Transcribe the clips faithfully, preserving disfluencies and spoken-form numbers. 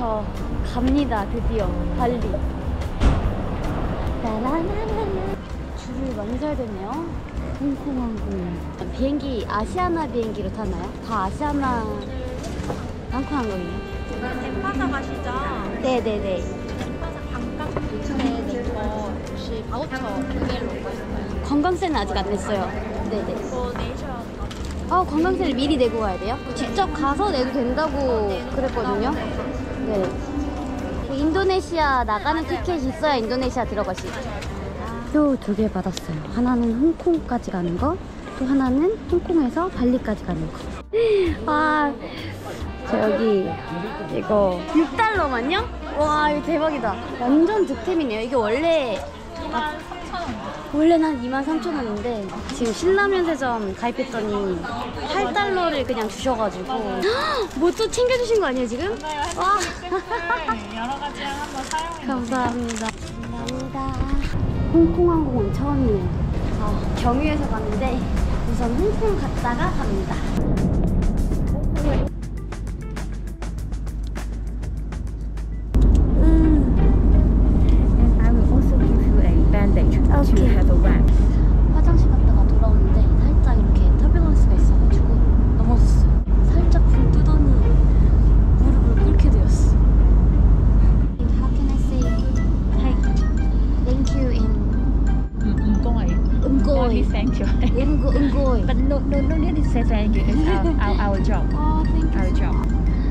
저 갑니다. 드디어 발리. 라라라라라. 줄을 많이 서야 되네요. 홍콩항공 비행기 아시아나 비행기로 타나요? 다 아시아나 항공항공이에요. 엠파사 가시죠? 네네네. 엠파사 관광 도착에 이거 혹시 바우처 구매를 놓고 있어요? 관광세는 아직 안 냈어요. 네네. 이거 내셔야 돼요. 아, 관광세를 미리 내고 가야 돼요? 직접 가서 내도 된다고 그랬거든요. 네. 인도네시아 나가는 티켓이 있어야 인도네시아 들어가시죠. 표 두 개 받았어요. 하나는 홍콩까지 가는 거, 또 하나는 홍콩에서 발리까지 가는 거. 아, 저 여기 이거 육 달러만요? 와, 이거 대박이다. 완전 득템이네요. 이게 원래 아, 원래는 한 이만 삼천 원인데 지금 신라면 세점 가입했더니 팔 달러를 그냥 주셔가지고 뭐 또 챙겨주신 거 아니에요 지금? 와. 여러 가지 한번 사용해 감사합니다. 감사합니다. 홍콩항공은 처음이에요. 아, 경유해서 갔는데 우선 홍콩 갔다가 갑니다. to have a wrap. 화장실 갔다가 돌아오는데 살짝 이렇게 터뷸런스가 있어가지고 넘어졌어요. 살짝 붕 뜨더니 무릎을 꿇게 되었어. How can I say hi? Thank you in Umgoy. Umgoy. Thank you. Umgo Umgoy. But no, no, no need to say thank you. It's our, our, our job. Oh, thank you. Our job.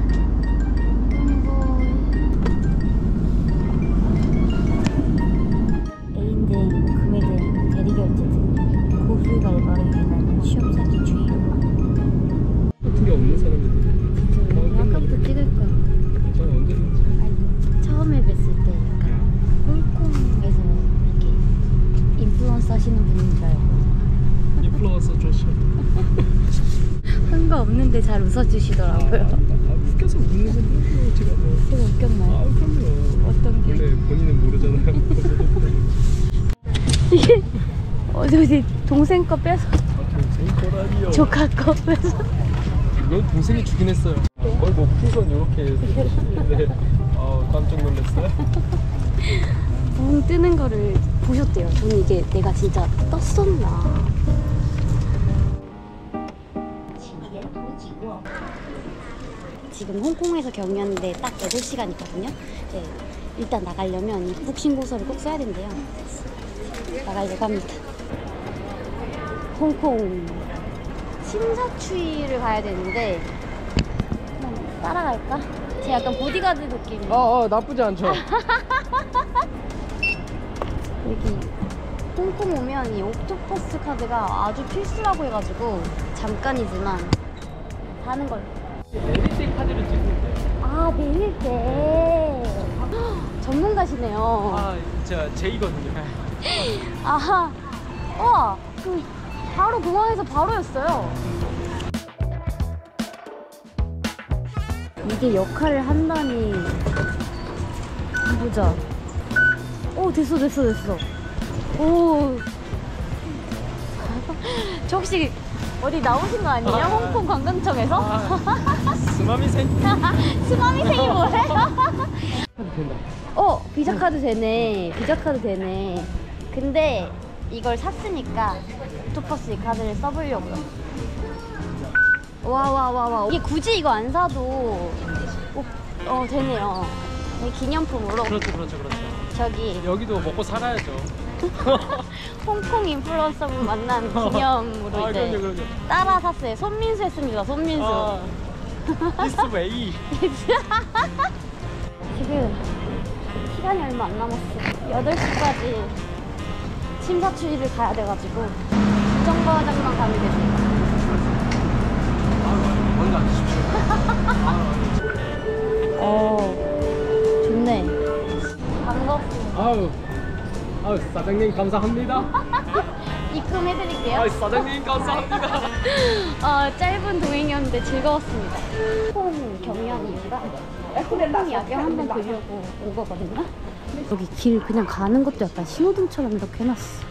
같은 게 없는 사람들 진짜 아까부터 찍을 거야. 괜찮아 언제든지. 아니, 처음에 뵀을 때 약간 홍콩에서 이렇게 인플루언서 하시는 분인 줄 알고 인플루언서 조심. 한 거 없는데 잘 웃어주시더라고요. 아, 아, 웃겨서 웃는 건데 제가 뭐. 제가 웃겼나요? 아 그럼요. 어떤 게? 원래 본인은 모르잖아요. 이게 어디 동생 거 빼서 아, 동생이 거라니요. 조카 거 빼서 이건 동생이 주긴 했어요. 거의 뭐 풍선 이렇게 네. 아 깜짝 놀랐어요. 붕 뜨는 거를 보셨대요. 저는 이게 내가 진짜 떴었나. 지금 홍콩에서 경유하는데 딱 여덟 시간이거든요. 네, 일단 나가려면 입국 신고서를 꼭 써야 된대요. 나가려고 합니다. 홍콩 심사추이를 가야 되는데 그냥 따라갈까? 제 약간 보디가드 느낌. 아, 아 나쁘지 않죠. 여기 홍콩 오면 이 옥토퍼스 카드가 아주 필수라고 해가지고 잠깐이지만 사는 걸. 내릴 때 카드를 찍는데. 아, 내릴 때 전문가시네요. 아 진짜 제이거든요. 아하. 우와, 그 바로 공항에서 바로였어요. 이게 역할을 한다니. 보자. 오, 됐어 됐어 됐어. 오. 저 혹시 어디 나오신 거 아니에요? 아, 홍콩 관광청에서? 아, 스마미생. 스마미생이 뭐예요? 된다. 어, 비자카드 되네. 비자카드 되네. 근데 이걸 샀으니까 옥토퍼스 이 카드를 써보려고요. 와 와 와 와. 이게 굳이 이거 안 사도 오, 어 되네요. 이 기념품으로. 그렇죠 그렇죠 그렇죠. 저기 여기도 먹고 살아야죠. 홍콩 인플루언서분 만난 기념으로 아, 이제 그럼요, 그럼요. 따라 샀어요. 손민수 했습니다. 손민수. 아, This way. 지금 시간이 얼마 안 남았어. 여덟 시까지 심사추이를 가야 돼가지고 정거장만 가면 됩니다. 아, 먼저 앉으십시오. 아, 어, 좋네. 반갑습니다. 아유, 아유 사장님 감사합니다. 입금해드릴게요. 아유 사장님 감사합니다. 어, 짧은 동행이었는데 즐거웠습니다. 홍콩 경유한 이유가 홍콩 야경 한번 보려고 온 거거든요. 여기 길 그냥 가는 것도 약간 신호등처럼 이렇게 해놨어.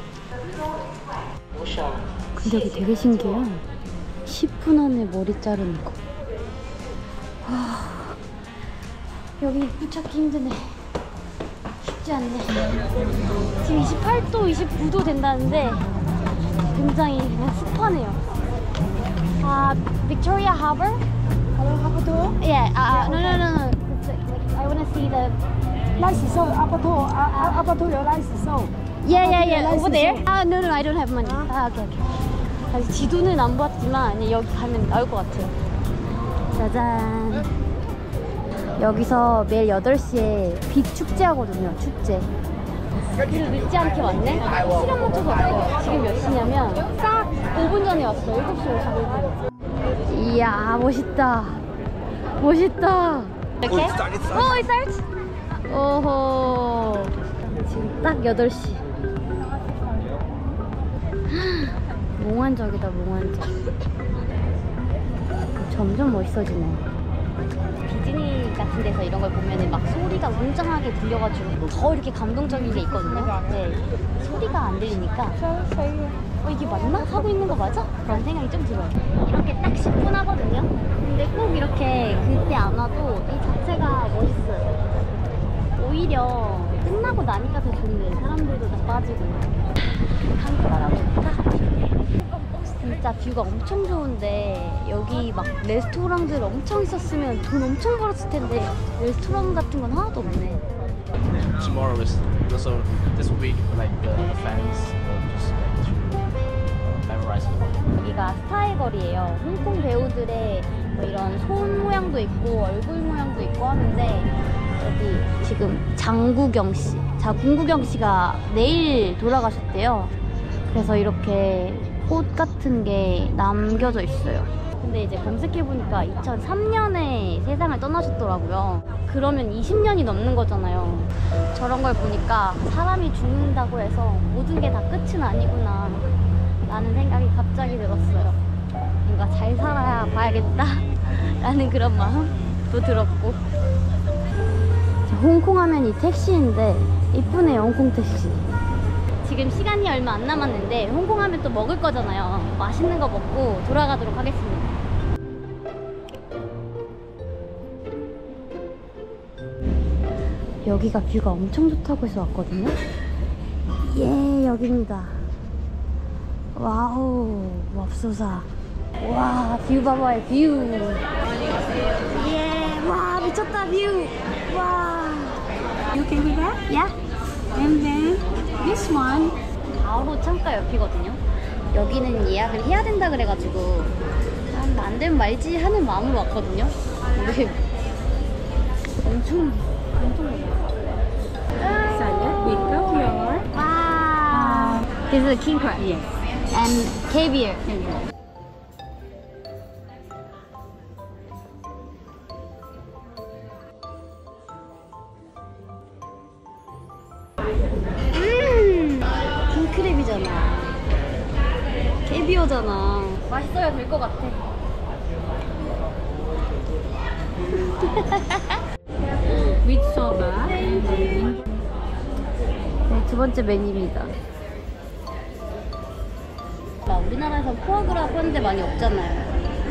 근데 여기 되게 신기해요. 십 분 안에 머리 자르는 거. 와, 여기 입구 찾기 힘드네. 쉽지 않네. 지금 이십팔 도, 이십구 도 된다는데 굉장히 그냥 습하네요. 아, Victoria Harbor? Hello, Upper Tour. Yeah, uh, no, no, no, no. I want to see the. License sold. Upper Tour. Uh, Upper Tour, your license sold. Yeah, yeah, yeah. license Over there? sold. Ah, no, no, I don't have money. 아, 오케이, 오케이. 아직 지도는 안 봤지만 그냥 여기 가면 나올 것 같아요. 짜잔. 여기서 매일 여덟 시에 빛 축제 하거든요. 축제. 그리고 늦지 않게 왔네? 시간 맞춰서 왔어요. 지금 몇 시냐면 딱 오 분 전에 왔어요. 일곱 시 오십오 분. 이야, 멋있다. 멋있다. 이렇게? 오, it starts? 오호. 지금 딱 여덟 시. 몽환적이다, 몽환적. 점점 멋있어지네. 디즈니 같은 데서 이런 걸 보면은 막 소리가 웅장하게 들려가지고 더 이렇게 감동적인 게 있거든요. 네. 소리가 안 들리니까 어, 이게 맞나? 하고 있는 거 맞아? 그런 생각이 좀 들어요. 이렇게 딱 십 분 하거든요. 근데 꼭 이렇게 그때 안 와도 이 자체가 멋있어요. 오히려 끝나고 나니까 더 좋네. 사람들도 다 빠지고. 한국 나라도 좋다. 진짜 뷰가 엄청 좋은데 여기 막 레스토랑들 엄청 있었으면 돈 엄청 벌었을 텐데 레스토랑 같은 건 하나도 없네. Tomorrow is also this week, like the, the fans uh, just like to uh, memorize it. 여기가 스타의 거리예요. 홍콩 배우들의 뭐 이런 손 모양도 있고 얼굴 모양도 있고 하는데 여기 지금 장구경 씨, 자 공구경 씨가 내일 돌아가셨대요. 그래서 이렇게 꽃 같은 게 남겨져 있어요. 근데 이제 검색해보니까 이천삼 년에 세상을 떠나셨더라고요. 그러면 이십 년이 넘는 거잖아요. 저런 걸 보니까 사람이 죽는다고 해서 모든 게 다 끝은 아니구나 라는 생각이 갑자기 들었어요. 뭔가 잘 살아야 봐야겠다 라는 그런 마음도 들었고. 홍콩 하면 이 택시인데 이쁘네요. 홍콩 택시. 지금 시간이 얼마 안 남았는데 홍콩 하면 또 먹을 거잖아요. 맛있는 거 먹고 돌아가도록 하겠습니다. 여기가 뷰가 엄청 좋다고 해서 왔거든요. 예, 여기입니다. 와우, 맙소사. 와, 뷰 봐봐요, 뷰. 예, 와, 미쳤다, 뷰. 와. You can do that? 야? And then this one. 바로 창가 옆이거든요. 여기는 예약을 해야 된다 그래가지고 아, 안 되면 말지 하는 마음으로 왔거든요. 근데 엄청 엄청 Salad with caviar. 와. This is king crab. Yes. And caviar. 음, 킹크랩이잖아. 캐비어잖아. 맛있어야 될 것 같아. With soba. 네, 두 번째 메뉴입니다. 막 우리나라에서 포아그라 파는데 많이 없잖아요.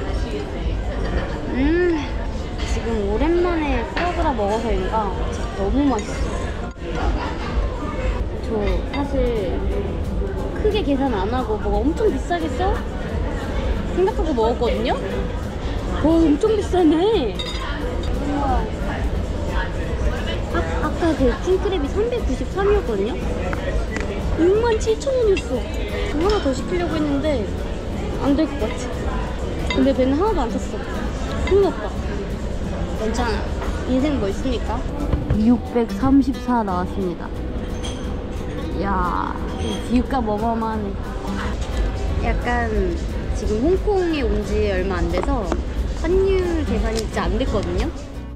음, 지금 오랜만에 포아그라 먹어서인가 진짜 너무 맛있어. 저 사실 크게 계산 안 하고 뭐가 엄청 비싸겠어? 생각하고 먹었거든요? 오, 엄청 비싸네. 우와. 아, 아까 그 킹크랩이 삼백구십삼이었거든요? 육만 칠천 원이었어. 하나 더 시키려고 했는데 안 될 것 같아. 근데 배는 하나도 안 찼어. 큰일 났다. 괜찮아. 인생 뭐 있습니까? 육백삼십사 나왔습니다. 이야, 비유값 어마어마하네. 약간 지금 홍콩에 온 지 얼마 안 돼서 환율 계산이 진짜 안 됐거든요?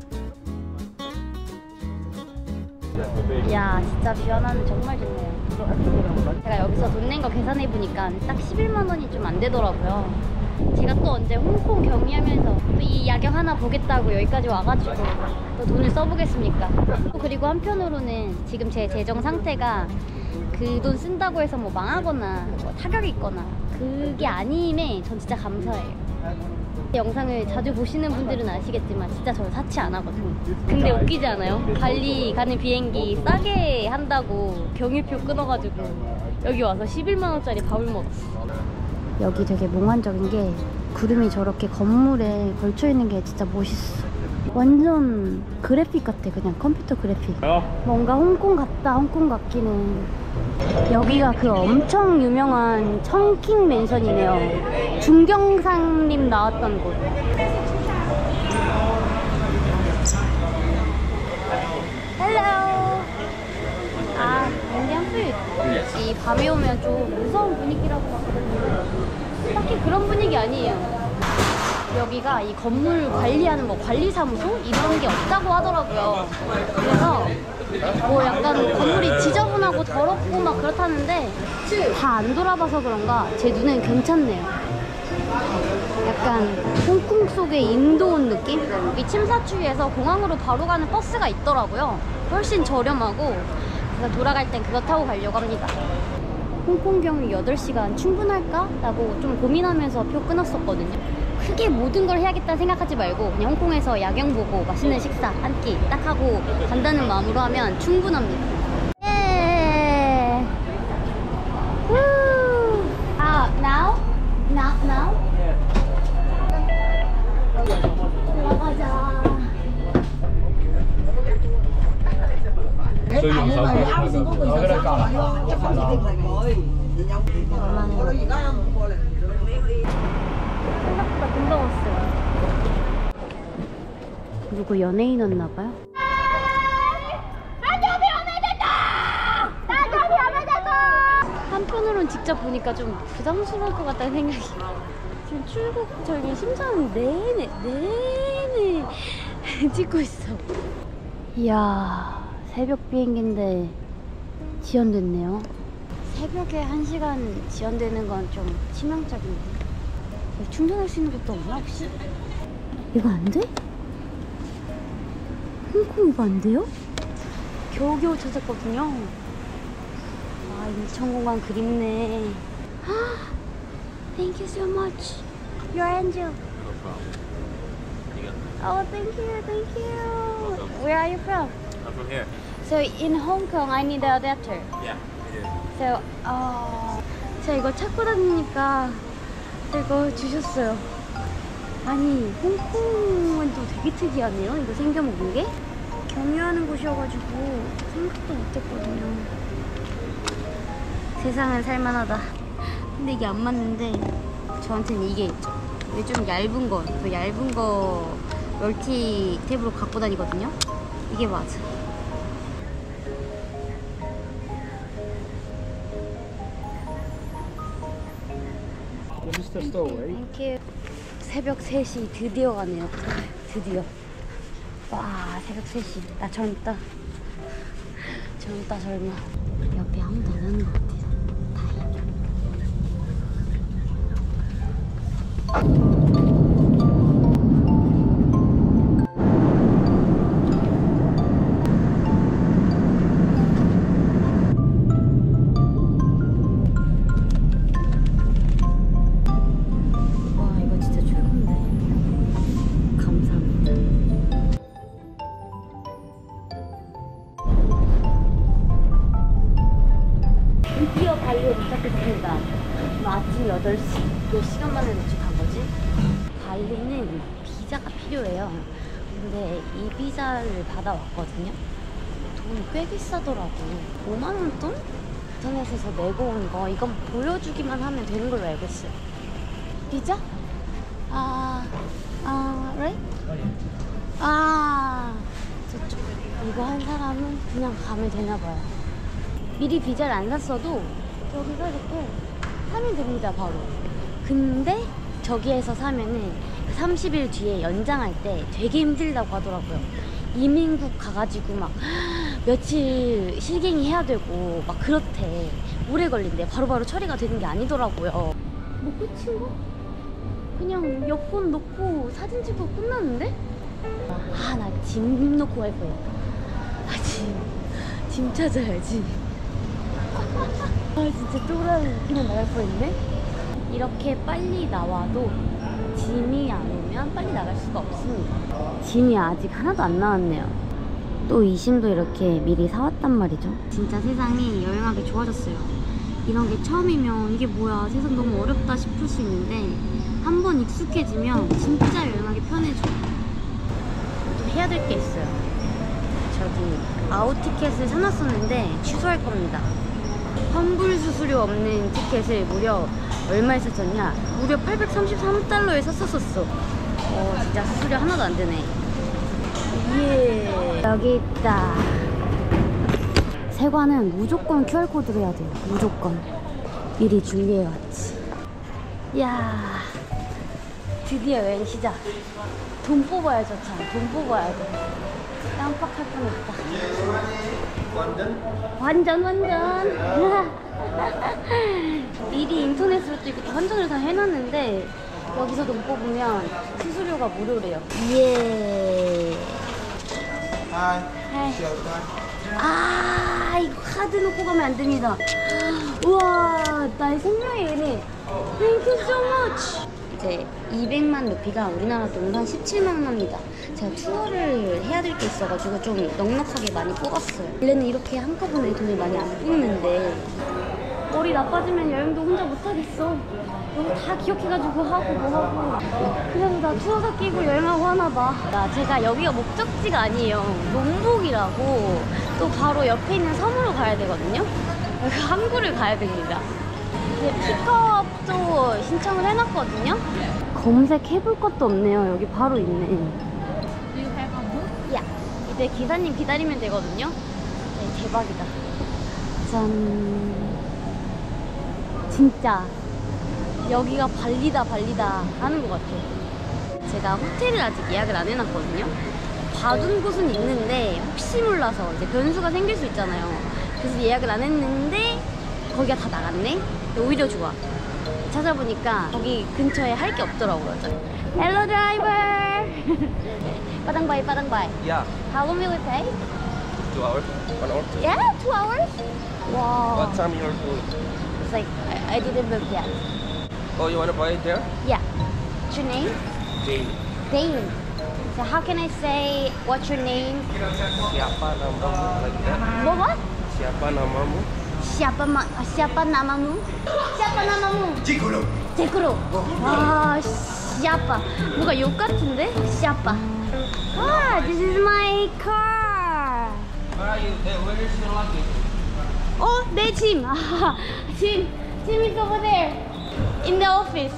이야, 진짜 뷰 하나는 정말 좋네요. 제가 여기서 돈 낸 거 계산해보니까 딱 십일만 원이 좀 안 되더라고요. 제가 또 언제 홍콩 경유하면서 또 이 야경 하나 보겠다고 여기까지 와가지고 또 돈을 써보겠습니까? 그리고 한편으로는 지금 제 재정 상태가 그 돈 쓴다고 해서 뭐 망하거나 뭐 타격이 있거나 그게 아님에 전 진짜 감사해요. 영상을 자주 보시는 분들은 아시겠지만 진짜 저는 사치 안 하거든요. 근데 웃기지 않아요? 발리 가는 비행기 싸게 한다고 경유표 끊어가지고 여기 와서 십일만 원짜리 밥을 먹었어. 여기 되게 몽환적인 게 구름이 저렇게 건물에 걸쳐있는 게 진짜 멋있어. 완전 그래픽 같아. 그냥 컴퓨터 그래픽. 뭔가 홍콩 같다. 홍콩 같기는. 여기가 그 엄청 유명한 청킹 맨션이네요. 중경상님 나왔던 곳. 헬로. 아, 인디안 푸드. 이 밤에 오면 좀 무서운 분위기라고 봤거든요. 딱히 그런 분위기 아니에요. 여기가 이 건물 관리하는 뭐 관리사무소 이런 게 없다고 하더라고요. 그래서 뭐 약간 건물이 지저분하고 더럽고 막 그렇다는데 다 안 돌아봐서 그런가 제 눈엔 괜찮네요. 약간 홍콩 속의 인도 온 느낌? 이 침사추위에서 공항으로 바로 가는 버스가 있더라고요. 훨씬 저렴하고 그래서 돌아갈 땐 그거 타고 가려고 합니다. 홍콩 경유 여덟 시간 충분할까? 라고 좀 고민하면서 표 끊었었거든요. 크게 모든 걸 해야겠다 생각하지 말고 그냥 홍콩에서 야경 보고 맛있는 식사 한 끼 딱 하고 간다는 마음으로 하면 충분합니다. 예. 후. 아, now? Now? Now? 올라가자. 저희 영상 생각보다 금방 왔어요. 누구 연예인 왔나봐요? 한편으론 직접 보니까 좀 부담스러울 것 같다는 생각이. 지금 출국 저기 심사는 내내 내내 찍고 있어. 이야, 새벽 비행기인데 지연됐네요. 새벽에 한 시간 지연되는 건 좀 치명적인데. 충전할 수 있는 것도 없나 혹시? 이거 안 돼? 홍콩 이거 안 돼요? 겨우겨우 찾았거든요. 아, 인천공항 그립네. Thank you so much. Your angel. No problem. Oh, thank you, thank you. Where are you from? I'm from here. So in Hong Kong, I need an adapter. Yeah, it is. So, 어, 제가 이거 찾고 다니니까 이거 주셨어요. 아니, 홍콩은 또 되게 특이하네요. 이거 생겨 먹은 게. 경유하는 곳이어가지고 생각도 못했거든요. 세상은 살만하다. 근데 이게 안 맞는데 저한테는 이게 있죠. 이게 좀 얇은 거, 그 얇은 거 멀티 탭으로 갖고 다니거든요. 이게 맞아. 땡큐. 새벽 세 시 드디어 가네요. 드디어. 와, 새벽 세 시. 나 젊다. 젊다, 젊어. 옆에 아무도 안 하는 것 같아요. 드디어 발리에 도착했습니다. 아침 여덟 시. 몇 시간 만에 도착한 거지? 발리는 비자가 필요해요. 근데 이 비자를 받아왔거든요. 돈이 꽤 비싸더라고. 오만 원 돈? 인터넷에서 내고 온 거. 이건 보여주기만 하면 되는 걸로 알고 있어요. 비자? 아, 아, right? 아, 저쪽. 이거 한 사람은 그냥 가면 되나 봐요. 미리 비자를 안 샀어도 여기서 이렇게 사면 됩니다, 바로. 근데 저기에서 사면은 삼십 일 뒤에 연장할 때 되게 힘들다고 하더라고요. 이민국 가가지고 막 며칠 실갱이 해야 되고 막 그렇대. 오래 걸린대. 바로바로 처리가 되는 게 아니더라고요. 뭐 끝인 거? 그냥 여권 넣고 사진 찍고 끝났는데? 아, 나 짐 놓고 갈 거야. 아, 짐. 짐 찾아야지. 아, 진짜 또라이. 그냥 나갈 뻔했네? 이렇게 빨리 나와도 짐이 안 오고 나오면 빨리 나갈 수가 없습니다. 짐이 아직 하나도 안 나왔네요. 또 이 심도 이렇게 미리 사왔단 말이죠. 진짜 세상이 여행하기 좋아졌어요. 이런 게 처음이면 이게 뭐야 세상 너무 어렵다 싶을 수 있는데 한 번 익숙해지면 진짜 여행하기 편해져요. 또 해야 될 게 있어요. 저기 아웃 티켓을 사놨었는데 취소할 겁니다. 환불 수수료 없는 티켓을 무려 얼마에 샀었냐? 무려 팔백삼십삼 달러에 샀었었어. 어 진짜 수수료 하나도 안 드네. 예. 여기 있다. 세관은 무조건 큐알코드로 해야 돼요. 무조건. 미리 준비해왔지. 이야, 드디어 여행 시작. 돈 뽑아야죠, 참. 돈 뽑아야 돼. 깜빡할 뻔했다. 완전 완전. 미리 인터넷으로 또 이거 환전을 다 해놨는데 여기서 돈 뽑으면 수수료가 무료래요. 예. Hi. Hi. Share card. 아, 이거 카드 놓고 가면 안 됩니다. 우와, 나의 생명의 은혜. Thank you so much. 이제 이백만 루피가 우리나라 돈으로 한 십칠만 원 합니다. 제가 투어를 해야 될 게 있어가지고 좀 넉넉하게 많이 뽑았어요. 원래는 이렇게 한꺼번에 돈을 많이 안 뽑는데 머리 나빠지면 여행도 혼자 못하겠어. 너무 다 기억해가지고 하고 뭐 하고. 그래서 나 투어사 끼고 여행하고 하나봐. 제가 여기가 목적지가 아니에요. 롱복이라고 또 바로 옆에 있는 섬으로 가야 되거든요. 항구를 가야 됩니다. 이제 픽업도 신청을 해놨거든요. 검색해볼 것도 없네요. 여기 바로 있네. 야, 이제 기사님 기다리면 되거든요. 네, 대박이다. 짠. 진짜 여기가 발리다 발리다 하는 것 같아요. 제가 호텔을 아직 예약을 안 해놨거든요. 봐둔 곳은 있는데 혹시 몰라서 이제 변수가 생길 수 있잖아요. 그래서 예약을 안 했는데 거기가 다 나갔네? 오히려 좋아. 찾아보니까 거기 근처에 할 게 없더라고요. Hello driver! 빠당바이 빠당바이. Yeah, How long will it take? two hours, one hour. Yeah, two hours? Wow. What time you're going? It's like, I, I didn't book yet. Oh, you wanna buy it there? Yeah. What's your name? Jane. Dane. So how can I say what's your name? Siapa namamu? Like that. What what? Siapa namamu? Siapa ma siapa namamu? Siapa namamu? Chicolo. 제크로. 와, siapa. 뭔가 욕 같은데? siapa. Ah, this is my car. Where are you? Hey, where is your luggage? 어, 내 짐. 아, 짐. 짐 is over there. In the office.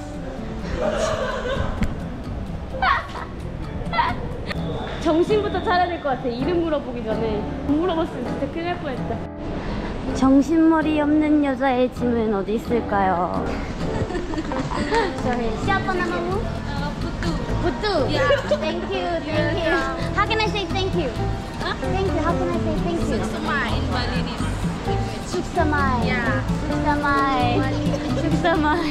정신부터 차려야 될 것 같아. 이름 물어보기 전에. 못 물어봤으면 진짜 큰일 날 뻔했다. 정신머리 없는 여자의 짐은 어디 있을까요? Sorry. Siapa namamu? Uh, Putu. Putu. Yeah. Thank you. Thank you. How can I say thank you? Huh? Thank you. How can I say thank you? Suksama in Balinese. Suksamai. Yeah. Suksamai. Suksamai.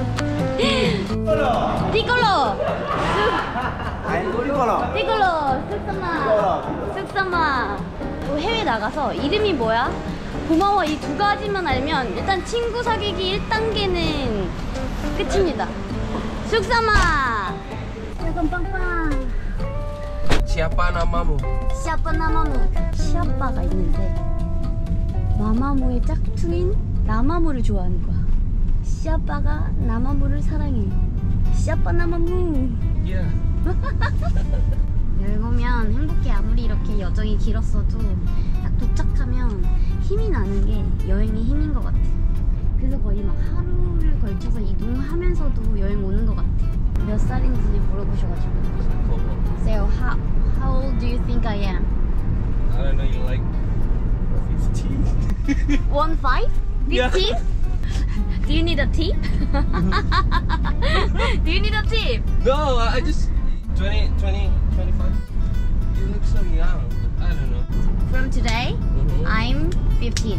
Piccolo. Chicolo. 피글로, 쓱사마, 쓱사마. 해외 나가서 이름이 뭐야? 고마워 이 두 가지만 알면 일단 친구 사귀기 일 단계는 끝입니다. 쑥사마. 약간 빵빵. Siapa namamu? 시아빠 나마무. 시아빠가 있는데 마마무의 짝퉁인 나마무를 좋아하는 거야. 시아빠가 나마무를 사랑해. 시아빠 나마무. Yeah. 여행 오면 행복해. 아무리 이렇게 여정이 길었어도 딱 도착하면 힘이 나는 게 여행의 힘인 것 같아. 그래서 거의 막 하루를 걸쳐서 이동하면서도 여행 오는 것 같아. 몇 살인지 물어보셔가지고. So how, how old do you think I am? I don't know, you like fifteen? One five? Yeah. Fifteen? Do you need a tip? Do you need a tip? No, I just twenty, twenty, twenty-five. You look so young. I don't know. From today, Mhm. I'm fifteen.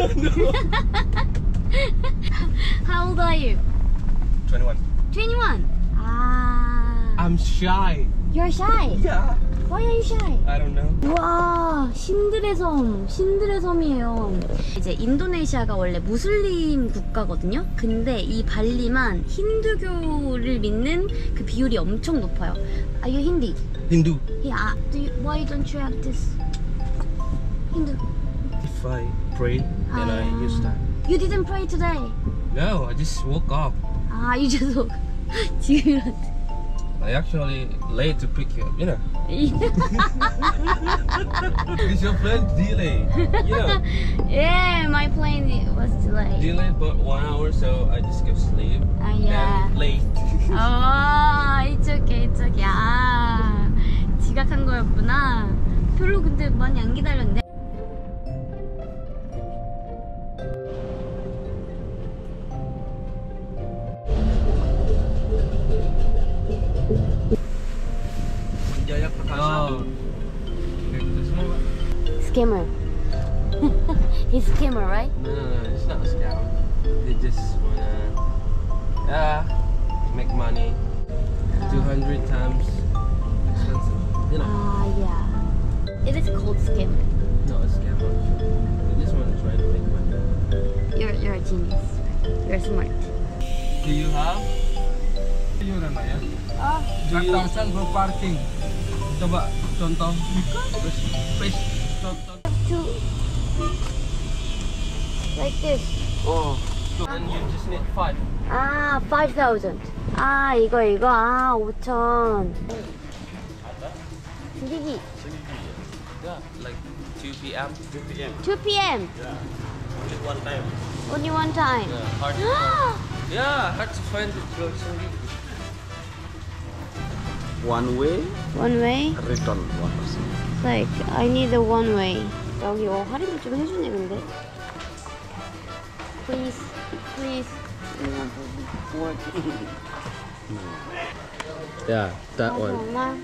How old are you? twenty-one. twenty-one. Ah. I'm shy. You're shy. Yeah. Why are you shy? I don't know. 와, 신들의 신들의 섬, 신들의 섬이에요. 이제 인도네시아가 원래 무슬림 국가거든요. 근데 이 발리만 힌두교를 믿는 그 비율이 엄청 높아요. Are you Hindi? Hindu. Yeah. Do you, why don't you have this? Hindu. If I pray, then I Ah. use that. You didn't pray today. No, I just woke up. 아, you just woke. 지금 I actually late to pick you up, you know. Is your plane delayed? Yeah, Yeah, my plane was delayed. delayed but one hour, so I just go sleep. 아, yeah. And late. 아, it's okay, it's okay. 아, 지각한 거였구나. 별로 근데 많이 안 기다렸는데. Oh. Scammer. He's a scammer, right? No, no, no, it's not a scam. They just wanna, yeah, make money. Two hundred times expensive. You know, Ah, yeah. It is called scammer. not a scam. They just wanna try to make money. You're you're a genius. You're smart. Do you have? Oh. Do you for parking? Coba contoh. Terus please contoh. To like this. Oh. And you just need five. 아, five thousand. 아, 이거 이거 아, 오천. 분위기. Yeah, like two P M two P M two P M Yeah. Only one time. Only one time. Yeah, hard to find. Yeah, hard to find the clothes sendiri. One way, One way. return one percent. Like I need a one way. 여기 어, 할인을 좀 해주네 근데. Please, please. Yeah, that 아, 정말.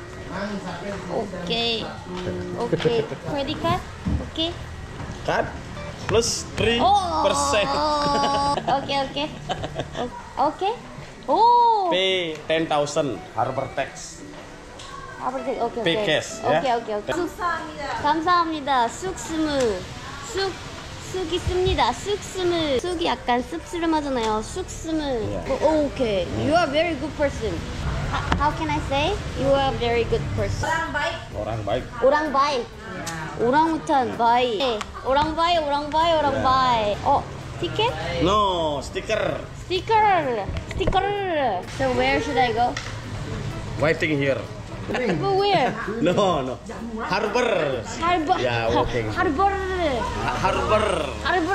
오케이. 오케이. Credit card? 오케이. Card plus three 오. percent. 오케이 오케이. 오, 오케이. 오. Pay ten thousand harbor tax. 아, 오케이 오케이. Pay 오케이. cash, 오케이 야? 오케이 오케이. 감사합니다. 감사합니다. 쑥스무. 쑥 쑥이 씁니다. 쑥스무. 쑥이 약간 씁쓸하잖아요. 쑥스무. 오, 오케이. You are very good person. How, how can I say? You are a very good person. Orang baik. 오랑 바이. 오랑우탄 바이. 네. 오랑 바이, 오랑 바이, 오랑 바이. 어, 티켓? No, sticker. 스티커. 스티커. So where should I go? Waiting here. But where? No, no. Harbor. 할버. Yeah, walking. 할버. Harbor. 할버.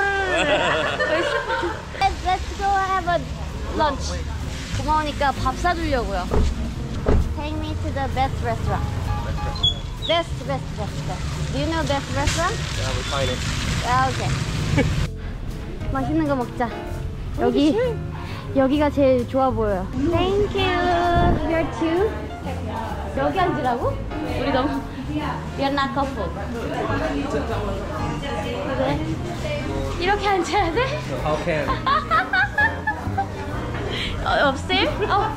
Let's, let's go have a lunch. 고마우니까 밥 사주려고요. Take me to the best restaurant. Best, best, best, best. Do you know best restaurant? Yeah, we find it. 아, 오케이. 맛있는 거 먹자. 여기 여기가 제일 좋아 보여요. Thank you. You're two. 여기 앉으라고? 우리 너무 You're not couple. 그래? 이렇게 앉아야 돼? How can? 어, upstairs? 어.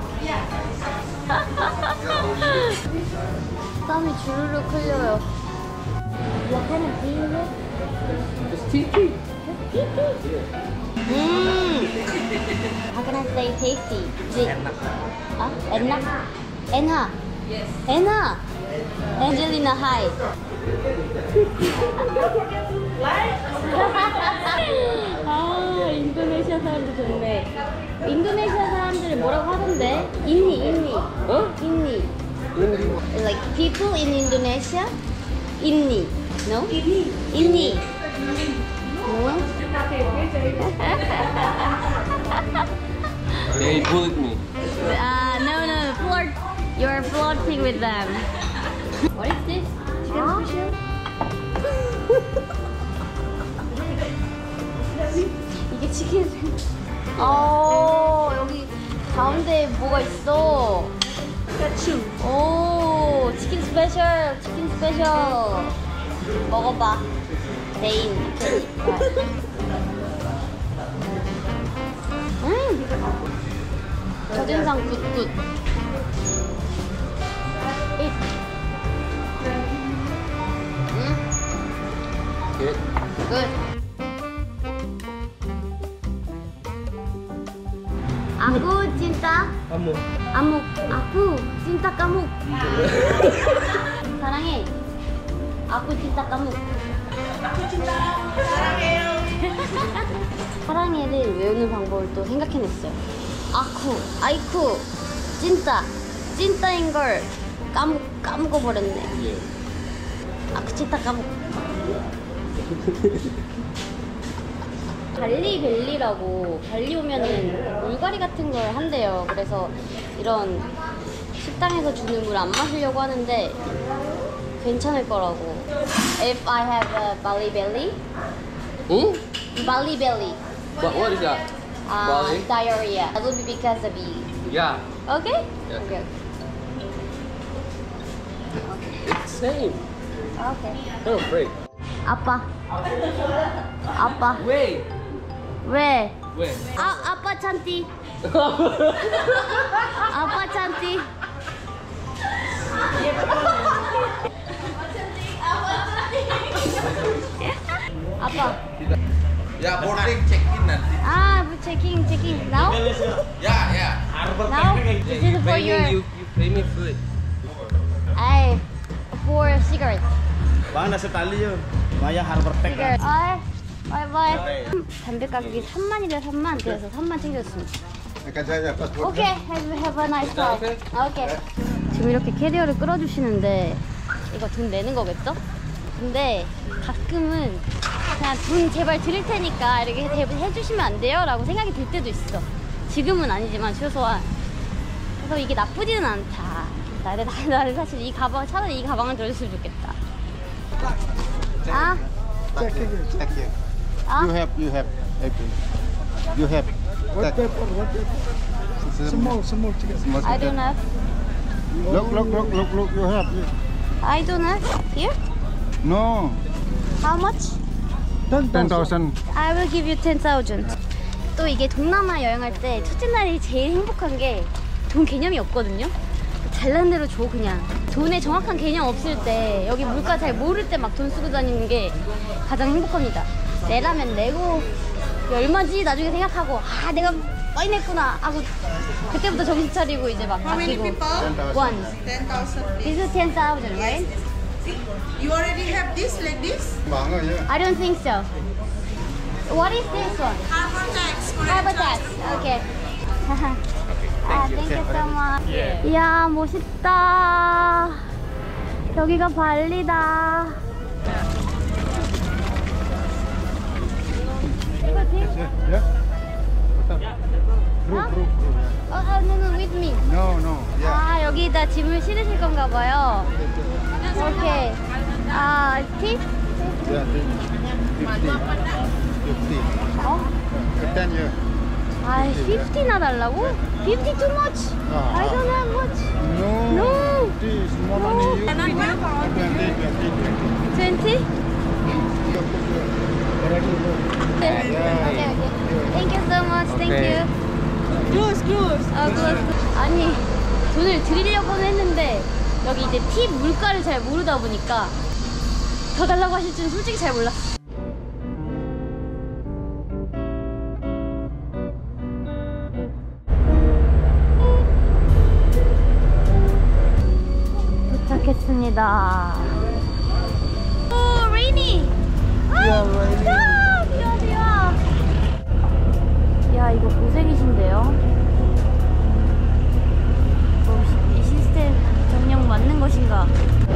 땀이 주르륵 흘려요. What kind of tea is it? It's T T. Mmm. How can I say tasty? Enak. Ah, enak. Enha. Yes. Enha. Angelina, hi. 아, 인도네시아 사람들 좋네. 인도네시아 사람들을 뭐라고 하던데? 인니, 인니. 어? 인니. Like people in Indonesia? Inni. No? Inni. Inni. No? They bullied me. Uh, no, no, flirt. You're flirting with them. What is this? Chicken special? 이게 치킨. 어, 여기 가운데 뭐가 있어? 오, 치킨 스페셜, 치킨 스페셜. 먹어봐. 데인. 음. 첫인상 굿굿. 음. Good. Good. Aku cinta Kamu. amuk. Aku cinta kamu. 사랑해. Aku cinta kamu. Aku cinta 사랑해요. 사랑해를 외우는 방법을 또 생각해냈어요. 아쿠, 아이쿠, 찐따, 찐따인 걸 까먹 까먹어 버렸네. Yeah. 아쿠 찐따 까먹. 발리벨리라고 발리 오면은 물갈이 같은 걸 한대요. 그래서 이런 식당에서 주는 물 안 마시려고 하는데 괜찮을 거라고. If I have a Bali belly, Hmm? Bali belly, What, what is that? uh, Bali? diarrhea, that will be because of you. Yeah. Okay? Yeah. Okay. It's same. Okay. Don't afraid. 아빠. 아빠. Wait. 왜? Wait. 아, 아빠 찬티. 아빠 찬티. 아빠. Ya boarding check in nanti. 아, we checking, checking. Now? Ya ya. Harbor Now? This is for your... you, you pay me food. I for cigarette. Bang nasi tali yun. Maya Harbor Tech. cigarette. 아이, 바이바이. 담배 가격이 삼만이래 삼만. 그래서 삼만 챙겼습니다. 오케이, have, have a nice day. 오케이. 지금 이렇게 캐리어를 끌어주시는데 이거 돈 내는 거겠죠? 근데 가끔은 그냥 돈 제발 드릴 테니까 이렇게 해- 해주시면 안 돼요? 라고 생각이 들 때도 있어. 지금은 아니지만 최소한. 그래서 이게 나쁘지는 않다. 나는, 나는 사실 이 가방, 차라리 이 가방을 들어줬으면 좋겠다. 아? Check here, check here. 아? You have, you have, everything. You have. What Check. paper? What paper? Small, small chicken. small I chicken. don't have. Look, look, look, look, look. You have. You- I don't have. Here? No, How much? ten thousand. I will give you ten thousand. 또 이게 동남아 여행할 때 첫째 날이 제일 행복한 게 돈 개념이 없거든요. 잘난 대로 줘 그냥. 돈에 정확한 개념 없을 때 여기 물가 잘 모를 때 막 돈 쓰고 다니는 게 가장 행복합니다. 내라면 내고 얼마지 나중에 생각하고 아 내가 많이 냈구나 하고 그때부터 정신 차리고 이제 막 아끼고. One. ten thousand. This is ten thousand, right? You already have this like this? Banga, yeah. I don't think so. What is this one? Harbor tax. Harbor tax. Okay. 아, thank you so much. 이야, 멋있다. 여기가 발리다. 이거 지? Yeah. Yeah. Group, group, group. 어, 어, no, no, with me. No, no. Yeah. 아, 여기다 짐을 실으실 건가 봐요. 오케이. 아, 팁? Yeah, fifty. Fifty. 어? Ten year. 아, fifty나 달라고? fifty too much. 아. I don't have much. No. No. Fifty is more money. You twenty, twenty, twenty. twenty? Yeah. Okay, okay. Thank you so much. Thank Okay. you. Close, close. 아, 그 아니 돈을 드리려고는 했는데 여기 이제 팁 물가를 잘 모르다 보니까 더 달라고 하실 줄은 솔직히 잘 몰랐어. 도착했습니다. 오, 레이니. 아, 아, 비와 비와. 야, 이거 고생이신데요? 어, 이 시스템 정령 맞는 것인가?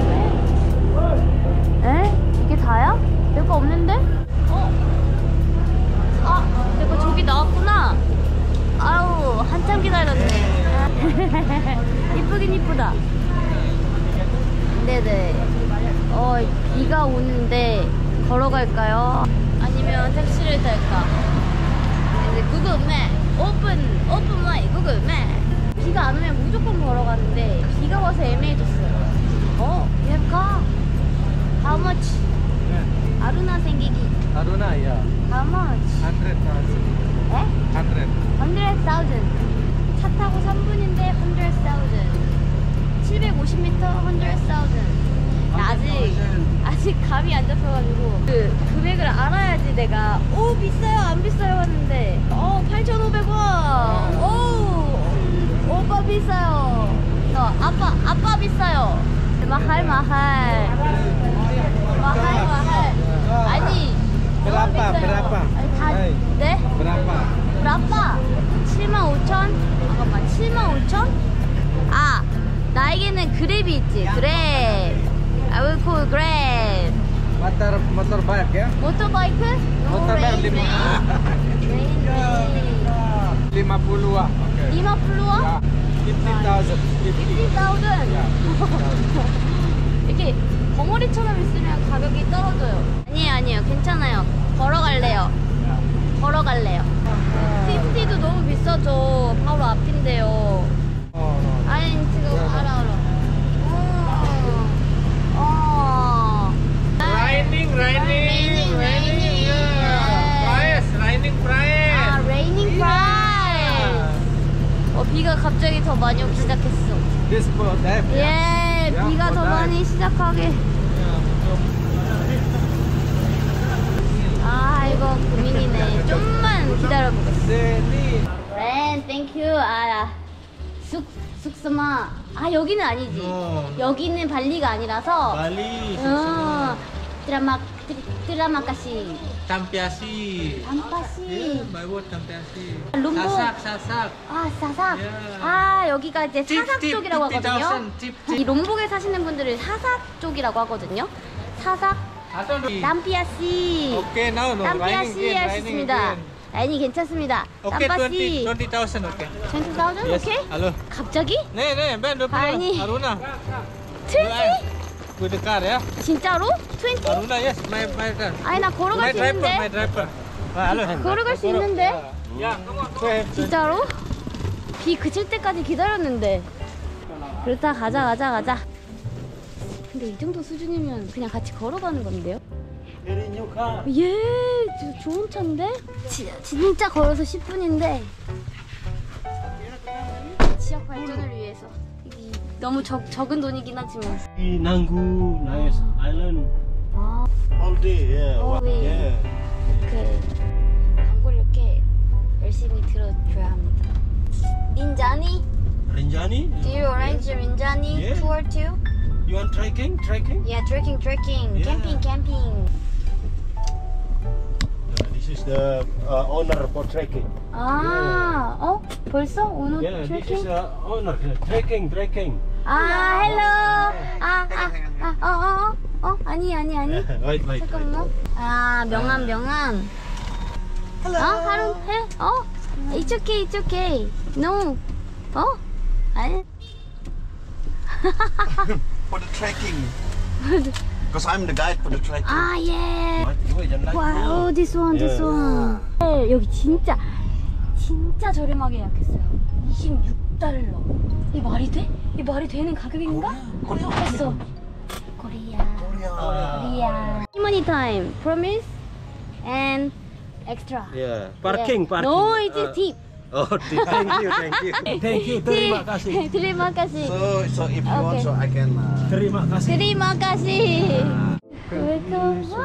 에? 이게 다야? 내 거 없는데? 어? 아, 내 거 저기 나왔구나. 아우, 한참 기다렸네. 이쁘긴 이쁘다. 네네. 어, 비가 오는데 걸어갈까요? 아니면 택시를 탈까? 이제 구글 맵 오픈 오픈 마이 구글 맵. 비가 안 오면 무조건 걸어가는데 비가 와서 애매해졌어요. 어? 얘가 How much? 아루나 생기기. Aruna, yeah. How much? Hundred thousand. 에? Hundred. hundred thousand. 차 타고 삼 분인데 hundred thousand. 칠백오십 미터 hundred thousand. 아직 아직 감이 안 잡혀가지고 그 금액을 알아야지 내가 오 비싸요 안 비싸요 하는데 어 팔천오백 원 오 오빠 비싸요 어 아빠 아빠 비싸요 mahal mahal mahal mahal 아니 Berapa? Berapa? 아니, 다, 네? Berapa? 브라빠 칠만 오천? 잠깐만 칠만 오천? 아 나에게는 그랩이 있지 그랩 I will call grab Motor motor bike ya? 모터바이크? Motor bike lima puluh ah. 리마 플루어? fifty thousand. fifty thousand 이렇게 벙어리처럼 있으면 가격이 떨어져요 아니에요 아니에요 괜찮아요 걸어갈래요 걸어갈래요 피프티도 너무 비싸죠 바로 앞인데요 아니 지금 알아 알아 어. 어. Raining, raining, raining, yeah. Price, raining price. 아 레이닝 프라이스 어 비가 갑자기 더 많이 오기 시작했어 This for them. 예 비가 더 많이 시작하게 아 이거 고민이네 좀만 기다려보겠어 렌 땡큐 아 쑥, 쑥스마 아 여기는 아니지 여기는 발리가 아니라서 Bali. 어, 드라마 드, 드라마까시 Tampiasi. 단파시 By word Tampiasi. 룸보 Sasak, sasak. 아 사삭 Yeah. 아 여기가 이제 팁, 사삭 팁, 쪽이라고 fifty 하거든요 thousand, 팁, 팁. 이 롬복에 사시는 분들을 사삭 쪽이라고 하거든요 사삭 람피아씨 Okay, now no. Raining 람피아씨 again, 할 수 raining 있습니다 again. 라인이 괜찮습니다 Okay, 람파씨 twenty, twenty thousand. Okay. twenty thousand Yes. 오케이? Halo. 갑자기? Nih, nih, Ben, dua puluh. Ini. Aruna. twenty? With the car ya. 진짜로? twenty? Aruna, yes, my my car. 아니 나 My 걸어갈 수 driver, my 있는데 driver. Ah, halo. 걸어갈 수 있는데? Ya, come 진짜로? 비 그칠 때까지 기다렸는데 그렇다 가자 가자 가자 근데 이 정도 수준이면 그냥 같이 걸어가는 건데요? 예 저- 좋은 차인데? 지, 진짜 걸어서 십 분인데 지역 발전을 위해서 이, 너무 적, 적은 돈이긴 하지만 Nanggu, nice island. 아 All day, yeah. All day. Yeah. 이렇게 광고를 이렇게 열심히 들어줘야 합니다 린자니? Rinjani? Do you arrange Rinjani Yeah. tour too? You want trekking? Trekking? Yeah, trekking, trekking, Yeah. camping, camping. Uh, this is the uh, owner for trekking. 아, 어? 벌써 오늘 Yeah, this is 트레킹? the owner. Trekking, trekking. 아, 헬로. 아, 아, 아, 어, 어, 어, 어, 아니, 아니, 아니. wait, wait, 잠깐만. 아, 명함, 명함. 어, 하루 해? 어? It's okay, it's okay. No. 어? 아니. For the trekking. Because I'm the guide for the trekking. 아, 예. What? You like 와우, this one, this one. 네, 여기 진짜 진짜 저렴하게 예약했어요. 이십육 달러. 이 말이 돼? 이 말이 되는 가격인가? 했어. 코리아. 코리아. Money time. Promise and extra. Yeah. Parking, Yeah. parking. No, it is Uh, tip. Oh, thank you, thank you. Thank you, terima kasih. terima kasih. So, so if you want, Okay. so I can. Uh, Terima kasih. terima kasih. Welcome. Wow.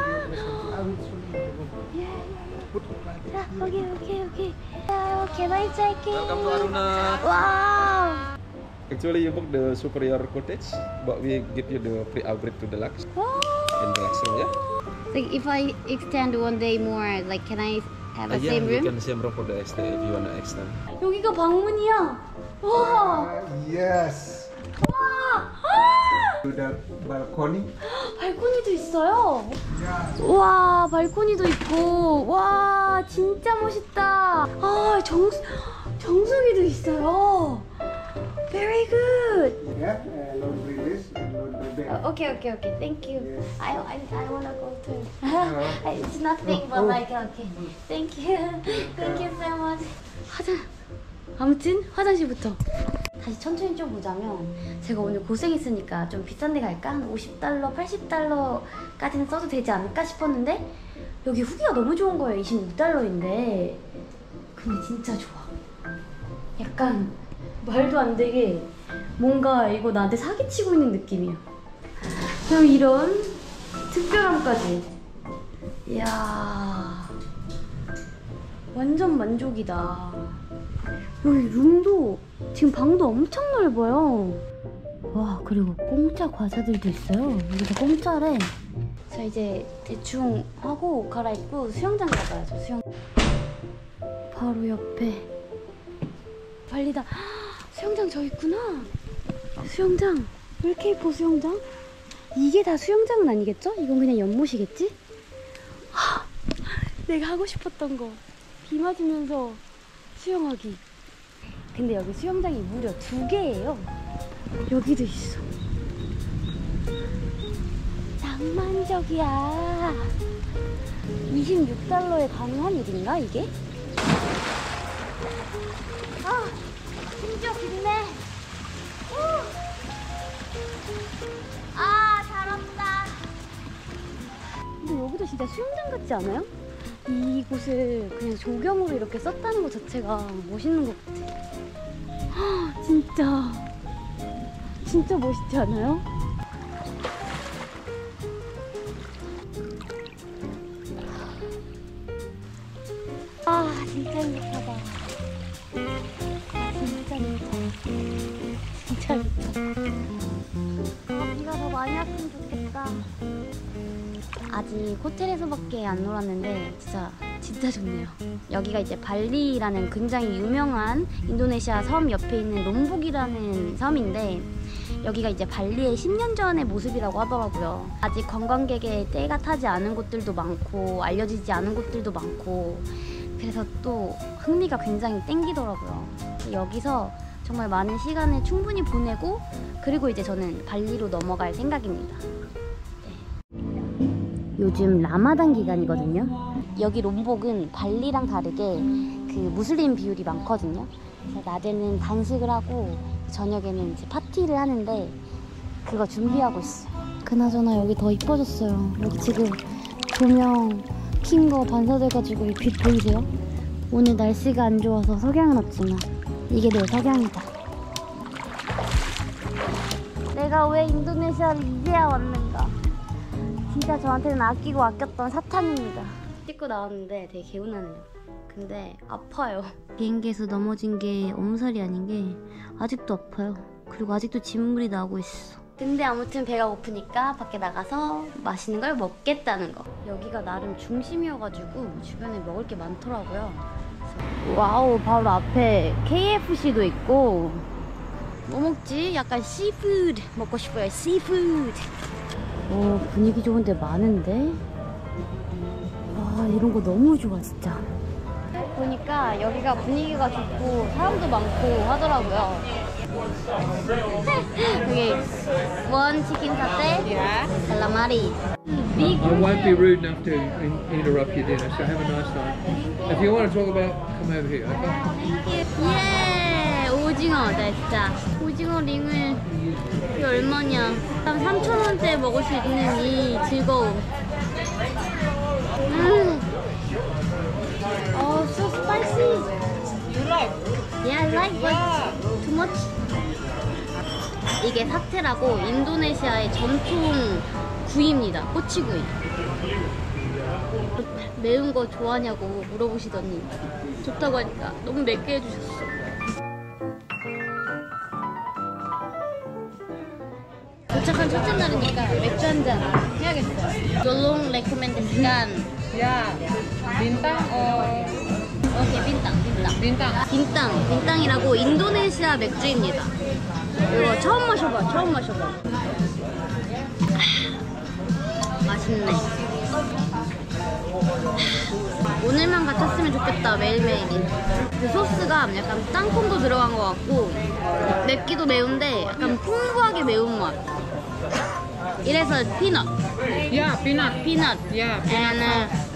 자, 오케이, 오케이, 오케이. 자, can I check in? Welcome to Aruna. Wow. Actually, you booked the superior cottage, but we give you the free upgrade to deluxe Wow. in deluxe room, yeah. Like if I extend one day more, like can I have a Uh, yeah, same you room? can same room for the stay if you wanna extend. 여기가 방문이야. 와. yes. 와. To the balcony. 발코니도 있어요. 와, 발코니도 있고. 와, 진짜 멋있다. 아, 정 정수기도 있어요. Very good. Yeah, and laundry this and laundry there. Uh, okay, okay, okay. Thank you. I I I wanna go too. It's nothing but like okay. Thank you. Thank you so much. 화장. 아무튼 화장실부터. 다시 천천히 좀 보자면 제가 오늘 고생했으니까 좀 비싼 데 갈까? 한 오십 달러, 팔십 달러까지는 써도 되지 않을까 싶었는데 여기 후기가 너무 좋은 거예요. 이십육 달러인데 근데 진짜 좋아. 약간 말도 안 되게 뭔가 이거 나한테 사기치고 있는 느낌이야. 형 이런 특별함까지. 이야, 완전 만족이다. 여기 룸도 지금 방도 엄청 넓어요. 와, 그리고 공짜 과자들도 있어요. 여기서 공짜래. 자, 이제 대충 하고 갈아입고 수영장 가봐야죠. 수영. 바로 옆에 발리다. 헉, 수영장 저 있구나. 수영장 왜 이렇게 예뻐? 수영장? 이게 다 수영장은 아니겠죠? 이건 그냥 연못이겠지? 하, 내가 하고 싶었던 거. 비 맞으면서 수영하기. 근데 여기 수영장이 무려 두 개예요. 여기도 있어. 낭만적이야. 이십육 달러에 가능한 일인가 이게? 아, 심지어 깊네. 아, 잘 왔다. 근데 여기도 진짜 수영장 같지 않아요? 이곳을 그냥 조경으로 이렇게 썼다는 것 자체가 멋있는 것 같아. 헉, 진짜 진짜 멋있지 않아요? 아, 진짜 행복하다. 아, 진짜 미쳐. 진짜 미쳐. 아, 비가 더 많이 왔으면 좋겠다. 아직 호텔에서밖에 안 놀았는데 진짜 진짜 좋네요. 여기가 이제 발리라는 굉장히 유명한 인도네시아 섬 옆에 있는 롬복이라는 섬인데, 여기가 이제 발리의 십 년 전의 모습이라고 하더라고요. 아직 관광객의 때가 타지 않은 곳들도 많고 알려지지 않은 곳들도 많고, 그래서 또 흥미가 굉장히 땡기더라고요. 여기서 정말 많은 시간을 충분히 보내고, 그리고 이제 저는 발리로 넘어갈 생각입니다. 네. 요즘 라마단 기간이거든요. 여기 롬복은 발리랑 다르게 그 무슬림 비율이 많거든요. 그래서 낮에는 단식을 하고 저녁에는 이제 파티를 하는데 그거 준비하고 있어요. 그나저나 여기 더 이뻐졌어요. 여기 지금 조명 킨 거 반사돼가지고 이 빛 보이세요? 오늘 날씨가 안 좋아서 석양은 없지만 이게 내 석양이다. 내가 왜 인도네시아를 이제야 왔는가. 진짜 저한테는 아끼고 아꼈던 사탕입니다. 씻고 나왔는데 되게 개운하네요. 근데 아파요. 비행기에서 넘어진 게 엄살이 아닌 게 아직도 아파요. 그리고 아직도 진물이 나고 있어. 근데 아무튼 배가 고프니까 밖에 나가서 맛있는 걸 먹겠다는 거. 여기가 나름 중심이어가지고 주변에 먹을 게 많더라고요. 그래서 와우, 바로 앞에 케이에프씨도 있고. 뭐 먹지? 약간 시푸드 먹고 싶어요. 시푸드. 오, 분위기 좋은데 많은데? 와, 이런 거 너무 좋아 진짜. 보니까 여기가 분위기가 좋고 사람도 많고 하더라고요. 여기 원 치킨 사태, 칼라마리. I won't be rude enough to in interrupt your dinner, so have a nice time. If you want to talk about, come over here, okay? 예, 오징어다 진짜. 오징어 링을 이게 얼마냐? 한 삼천 원대에 먹을 수 있는 이 즐거움. 음. Oh, so spicy. You like? Yeah, I like, but too much. 이게 사태라고 인도네시아의 전통 구이입니다. 꼬치구이. 매운 거 좋아하냐고 물어보시더니 좋다고 하니까 너무 맵게 해주셨어. 도착한 첫째 날이니까 맥주 한잔 해야겠어요. Tolong rekomendasikan. Yeah. Bintang or 오케이, 빈땅, 빈땅. bintang? 빈땅, 빈땅이라고 인도네시아 맥주입니다. 이거 처음 마셔봐, 처음 마셔봐. 맛있네. 오늘만 같았으면 좋겠다, 매일매일이. 그 소스가 약간 땅콩도 들어간 것 같고 맵기도 매운데 약간 풍부하게 매운맛. 이래서 피넛. Yeah, peanut. 피넛. Yeah, and uh,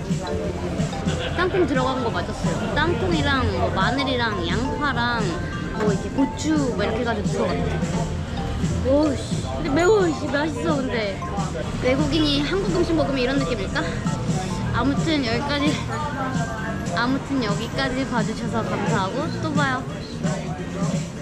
땅콩 들어간 거 맞았어요. 땅콩이랑 뭐 마늘이랑 양파랑 뭐 이렇게 고추 뭐 이렇게 해가지고 들어갔대. 오우씨, 근데 매워. 씨, 맛있어. 근데 외국인이 한국 음식 먹으면 이런 느낌일까? 아무튼 여기까지 아무튼 여기까지 봐주셔서 감사하고 또 봐요.